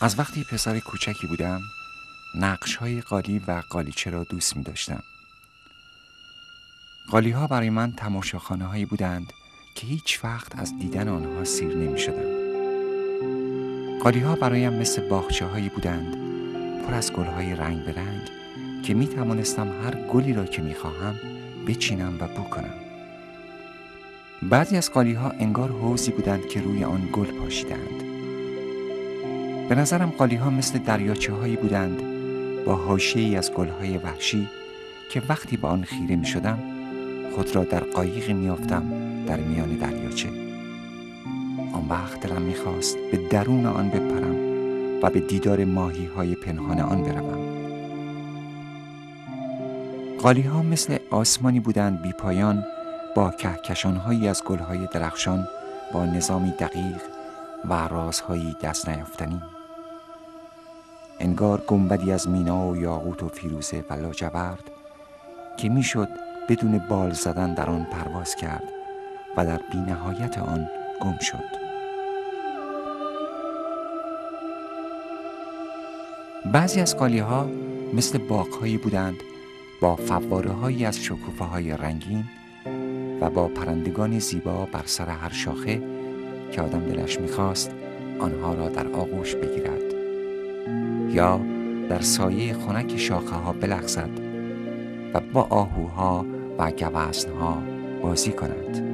از وقتی پسر کوچکی بودم نقش‌های قالی و قالیچه را دوست می داشتم. قالی‌ها برای من تماشاخانه‌هایی بودند که هیچ وقت از دیدن آنها سیر نمی شدم. قالی‌ها برایم مثل باغچه‌هایی بودند پر از گل‌های رنگ به رنگ که می توانستم هر گلی را که می خواهم بچینم و بو کنم. بعضی از قالی‌ها انگار حوضی بودند که روی آن گل پاشیدند. به نظرم قالی‌ها مثل دریاچه‌هایی بودند با حاشیه‌ای از گل‌های وحشی که وقتی به آن خیره می‌شدم خود را در قایقی می‌یافتم در میان دریاچه. آن وقت دلم می‌خواست به درون آن بپرم و به دیدار ماهی‌های پنهان آن بروم. قالی‌ها مثل آسمانی بودند بی پایان با کهکشان‌هایی از گل‌های درخشان با نظامی دقیق و رازهایی دست نیافتنی. انگار گنبدی از مینا و یاقوت و فیروزه و لاجورد که میشد بدون بال زدن در آن پرواز کرد و در بی‌نهایت آن گم شد. بعضی از قالی‌ها مثل باغ‌هایی بودند با فواره‌هایی از شکوفه‌های رنگین و با پرندگان زیبا بر سر هر شاخه که آدم دلش می‌خواست آنها را در آغوش بگیرد یا در سایه خنک شاخه‌ها بلغزد و با آهوها و گوزن‌ها بازی کند.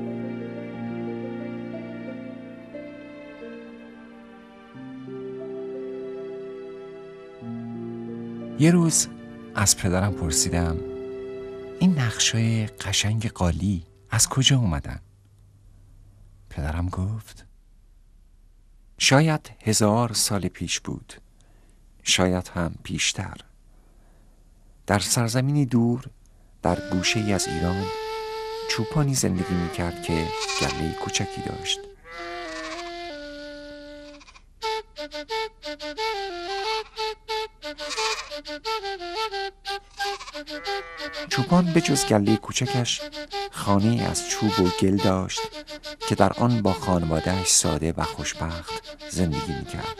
یه روز از پدرم پرسیدم این نقشای قشنگ قالی از کجا اومدن؟ پدرم گفت شاید 1000 سال پیش بود، شاید هم بیشتر. در سرزمینی دور در گوشه‌ای از ایران چوپانی زندگی می‌کرد که گله کوچکی داشت. چوپان به جز گله کوچکش خانه‌ای از چوب و گل داشت که در آن با خانواده‌اش ساده و خوشبخت زندگی می‌کرد.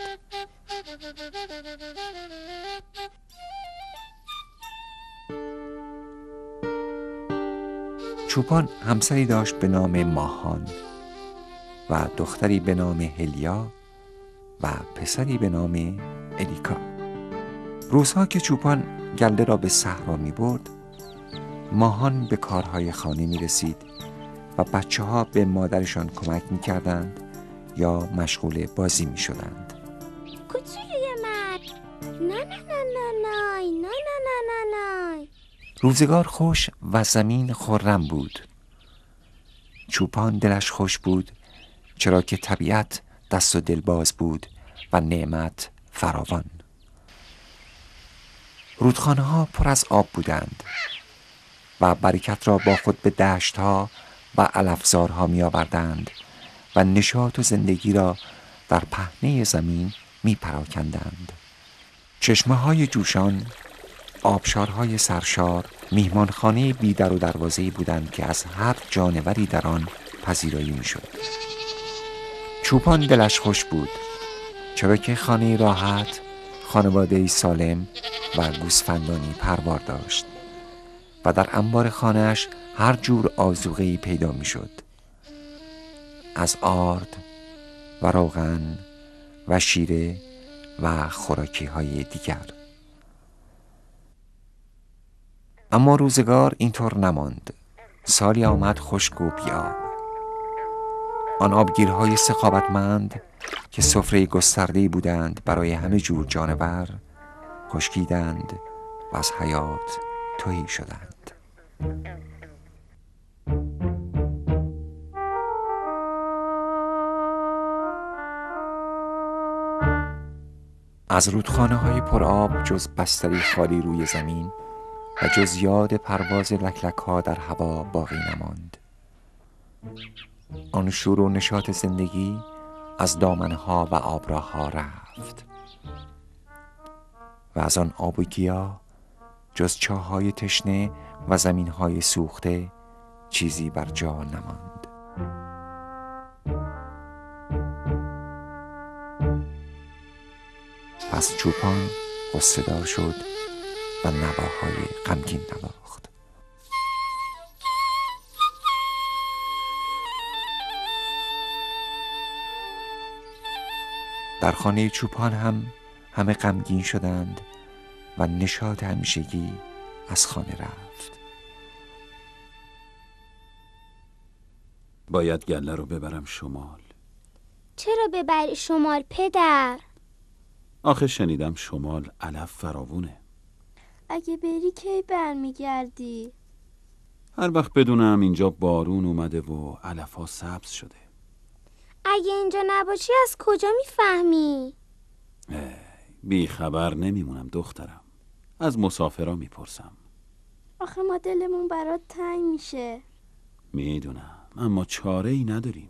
چوپان همسری داشت به نام ماهان و دختری به نام هلیا و پسری به نام الیکا. روزها که چوپان گله را به صحرا می برد، ماهان به کارهای خانه می رسید و بچه ها به مادرشان کمک می کردند یا مشغول بازی می شدند. کوچولوی من، نه نه نه نه نه نه نه نه نه. روزگار خوش و زمین خرم بود. چوپان دلش خوش بود چرا که طبیعت دست و دلباز بود و نعمت فراوان. رودخانه ها پر از آب بودند و برکت را با خود به دشت ها و علفزارها می آوردند و نشاط و زندگی را در پهنه زمین می پراکندند. چشمه های جوشان، آبشارهای سرشار، میهمانخانه بی در و دروازه‌ای بودند که از هر جانوری در آن پذیرایی می شد. چوپان دلش خوش بود چرا که خانه راحت، خانواده سالم و گوسفندانی پروار داشت و در انبار خانه‌اش هر جور آذوقه‌ای پیدا می شد، از آرد و روغن و شیره و خوراکی‌های دیگر. اما روزگار اینطور نماند. سالی آمد خشک و بی‌آب. آن آبگیرهای سخاوتمند که سفره گسترده‌ای بودند برای همه جور جانور خشکیدند و از حیات تهی شدند. از رودخانه‌های پر آب جز بستری خالی روی زمین و جز یاد پرواز لکلک‌ها در هوا باقی نماند. آن شور و نشاط زندگی از دامنها و آبراه‌ها رفت و از آن آب و گیاه جز چاه‌های تشنه و زمین‌های سوخته چیزی بر جا نماند. پس چوپان غصه‌دار شد و نواهای غمگین نواخت. در خانه چوپان هم همه غمگین شدند و نشاط همیشگی از خانه رفت. باید گله رو ببرم شمال. چرا ببری شمال پدر؟ آخه شنیدم شمال علف فراوونه. اگه بری کی برمیگردی؟ هر وقت بدونم اینجا بارون اومده و علف ها سبز شده. اگه اینجا نباشی از کجا میفهمی؟ بی خبر نمیمونم دخترم. از مسافرها میپرسم. آخه ما دلمون برات تنگ میشه. میدونم اما چاره ای نداریم.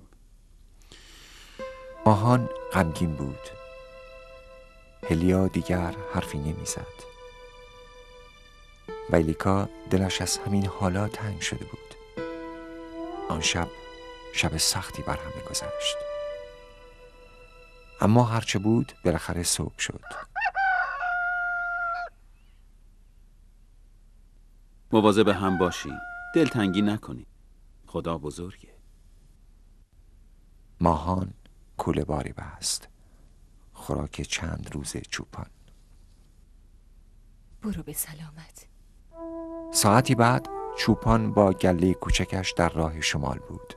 ماهان غمگین بود. هلیا دیگر حرفی نمیزد. ویلیکا دلش از همین حالا تنگ شده بود. آن شب سختی بر همه گذشت. اما هرچه بود بالاخره صبح شد. مواظب هم باشین. دلتنگی نکنی. خدا بزرگه. ماهان کوله باری بست. خوراک چند روز چوپان. برو به سلامت. ساعتی بعد چوپان با گله کوچکش در راه شمال بود.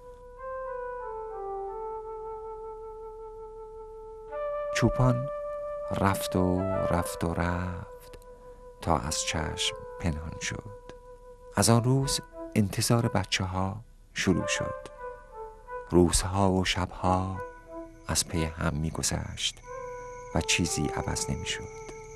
چوپان رفت و رفت و رفت تا از چشم پنهان شد. از آن روز انتظار بچه ها شروع شد. روزها و شبها از پی هم می گذشت و چیزی عوض نمی شد.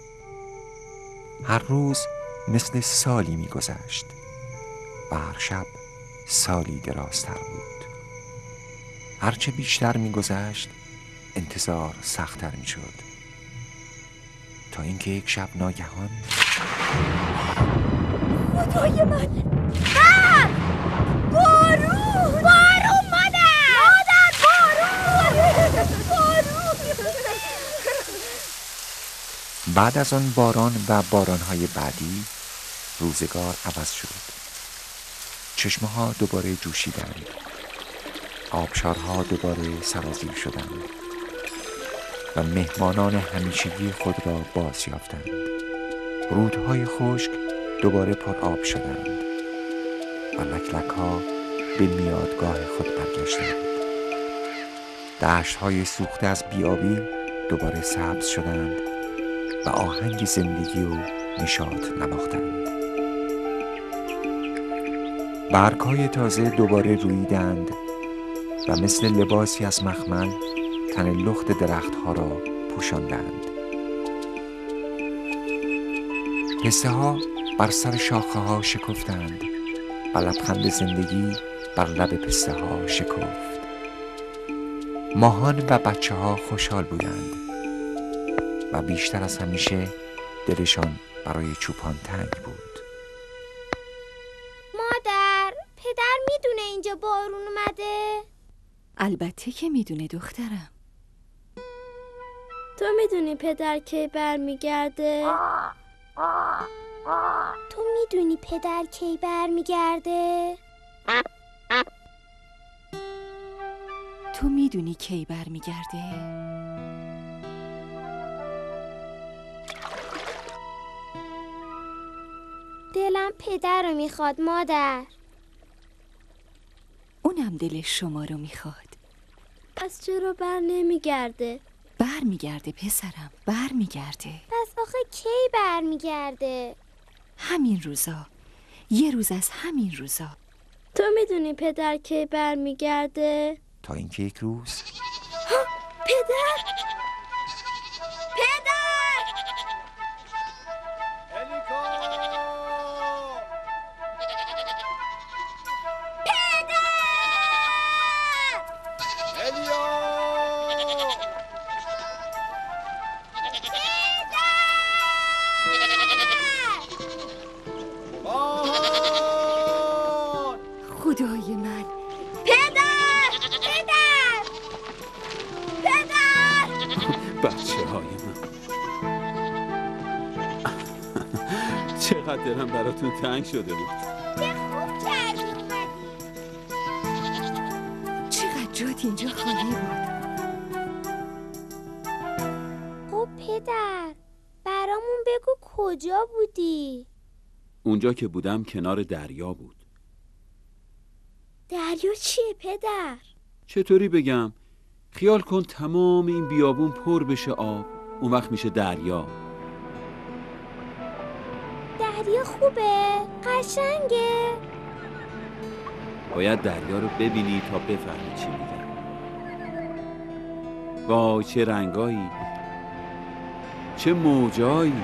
هر روز مثل سالی می گذشت و هر شب سالی درازتر بود. هرچه بیشتر می گذشت انتظار سخت‌تر می شد، تا اینکه یک شب ناگهان خدای من! بارون! بارون مادر! بارون! بعد از آن باران و باران‌های بعدی روزگار عوض شد. چشمه‌ها دوباره جوشیدند. آبشارها دوباره سرازیر شدند و مهمانان همیشگی خود را باز یافتند. رودهای خشک دوباره پر آب شدند و لک‌لک‌ها به میادگاه خود برگشتند. دشت‌های سوخته از بیابی دوباره سبز شدند و آهنگ زندگی و نشاط نواختند. برگ‌های تازه دوباره رویدند و مثل لباسی از مخمل تن لخت درخت‌ها را پوشاندند. پسته‌ها بر سر شاخه‌ها شکفتند و لبخند زندگی بر لب پسته‌ها شکفت. ماهان و بچه‌ها خوشحال بودند و بیشتر از همیشه دلشان برای چوپان تنگ بود. مادر، پدر میدونه اینجا بارون اومده؟ البته که میدونه دخترم. تو میدونی پدر کی برمیگرده؟ تو میدونی پدر کی برمیگرده؟ تو میدونی کی برمیگرده؟ دلم پدر رو میخواد مادر. اونم دل شما رو میخواد. پس چرا بر نمیگرده؟ برمیگرده پسرم، برمیگرده. پس آخه کی برمیگرده؟ همین روزا، یه روز از همین روزا. تو میدونی پدر کی برمیگرده؟ تا اینکه یک روز پدر! پدر! الیکا! الیا! ماهان! خدای من، پدر! پدر! پدر! بچه های من. چقدر دلم براتون تنگ شده بود. خوب کردی اومدی. چقدر جات اینجا خالی بود. خب پدر، برامون بگو کجا بودی؟ اونجا که بودم کنار دریا بود. دریا چیه پدر؟ چطوری بگم؟ خیال کن تمام این بیابون پر بشه آب، اون وقت میشه دریا. دریا خوبه؟ قشنگه؟ باید دریا رو ببینی تا بفهمی چی میگم. وای چه رنگایی، چه موجایی.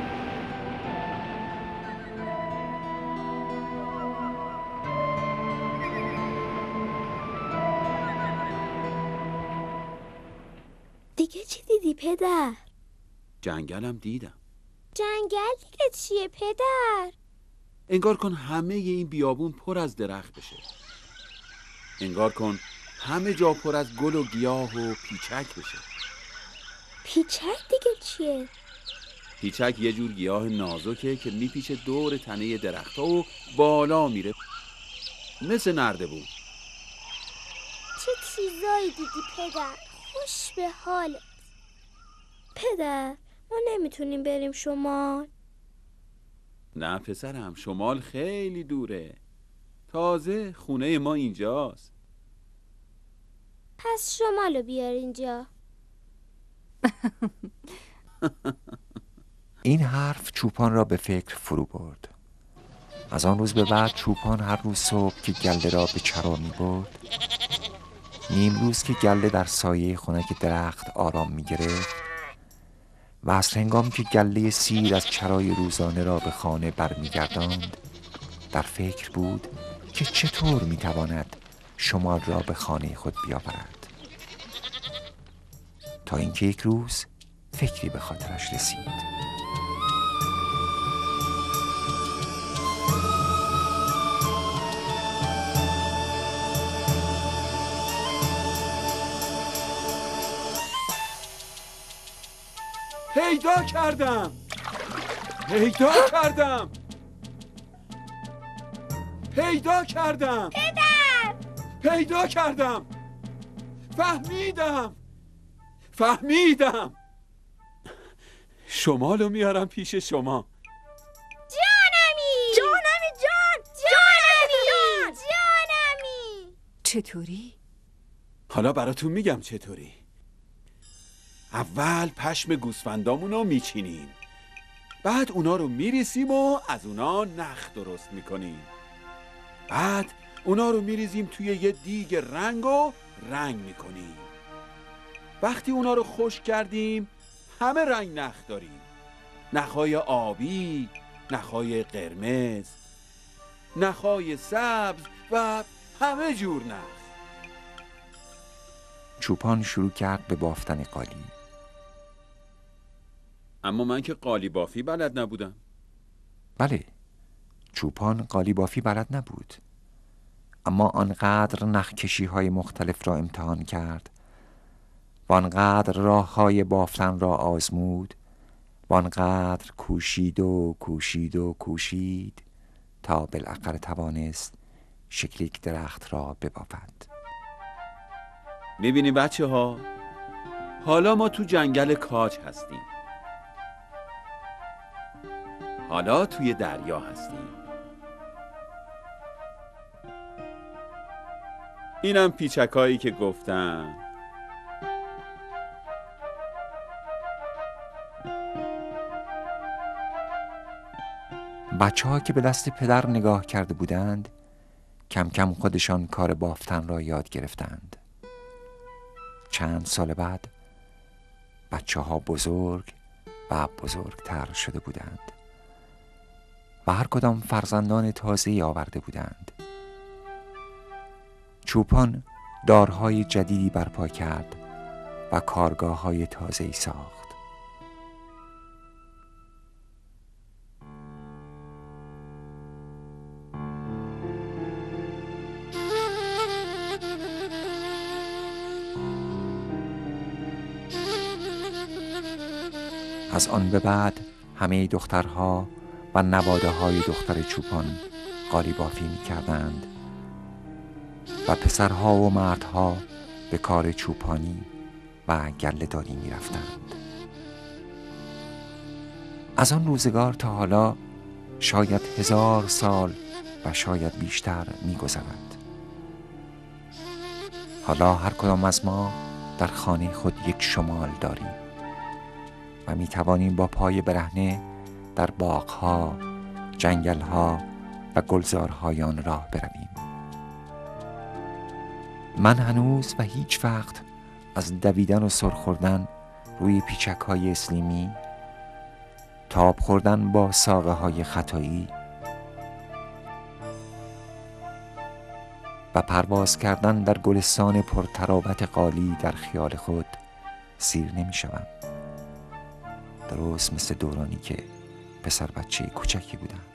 دیگه چی دیدی پدر؟ جنگلم دیدم. جنگل دیگه چیه پدر؟ انگار کن همه این بیابون پر از درخت بشه. انگار کن همه جا پر از گل و گیاه و پیچک بشه. پیچک دیگه چیه؟ پیچک یه جور گیاه نازکه که میپیچه دور تنه درخت‌ها و بالا میره مثل نردبون. چه چیزایی دیدی پدر؟ خوش به حالت. پدر، ما نمیتونیم بریم شمال؟ نه پسرم، شمال خیلی دوره. تازه خونه ما اینجاست. پس شمالو بیار اینجا. این حرف چوپان را به فکر فرو برد. از آن روز به بعد چوپان هر روز صبح که گله را به چرا می برد، نیم روز که گله در سایه خنک درخت آرام می گرفت و از هنگام که گله سیر از چرای روزانه را به خانه برمیگرداند، در فکر بود که چطور می تواند شمال را به خانه خود بیاورد. تا اینکه یک روز فکری به خاطرش رسید. پیدا کردم! پیدا کردم! پیدا کردم! پدر! پیدا کردم! فهمیدم! شمالو میارم پیش شما. جانمی! چطوری؟ حالا براتون میگم چطوری. اول پشم گوسفندامونو میچینیم، بعد اونا رو میریسیم و از اونا نخ درست میکنیم. بعد اونا رو میریزیم توی یه دیگ رنگ و رنگ میکنیم. وقتی اونا رو خشک کردیم همه رنگ نخ داریم. نخهای آبی، نخهای قرمز، نخهای سبز و همه جور نخ. چوپان شروع کرد به بافتن قالی. اما من که قالی بافی بلد نبودم. بله، چوپان قالی بافی بلد نبود، اما آنقدر نخکشی های مختلف را امتحان کرد و آنقدر راه های بافتن را آزمود و آنقدر کوشید تا بالاخره توانست شکل یک درخت را ببافد. میبینی بچه ها، حالا ما تو جنگل کاج هستیم. حالا توی دریا هستیم. اینم پیچکایی که گفتم. بچه ها که به دست پدر نگاه کرده بودند کم کم خودشان کار بافتن را یاد گرفتند. چند سال بعد بچه ها بزرگ و بزرگتر شده بودند و هر کدام فرزندان تازه‌ای آورده بودند. چوپان دارهای جدیدی برپا کرد و کارگاه‌های تازه‌ای ساخت. از آن به بعد همه دخترها و نواده های دختر چوپان قالی بافی می کردند و پسرها و مردها به کار چوپانی و گله‌داری می رفتند. از آن روزگار تا حالا شاید 1000 سال و شاید بیشتر می گذرد. حالا هر کدام از ما در خانه خود یک شمال داریم و می توانیم با پای برهنه در باغ‌ها، جنگل‌ها و گلزارهای آن راه برویم. من هنوز و هیچ وقت از دویدن و سر خوردن روی پیچک‌های اسلیمی، تاب خوردن با ساقه‌های خطایی و پرواز کردن در گلستان پرتراوت قالی در خیال خود سیر نمی‌شوم. درست مثل دورانی که پسر بچه کوچکی بودم.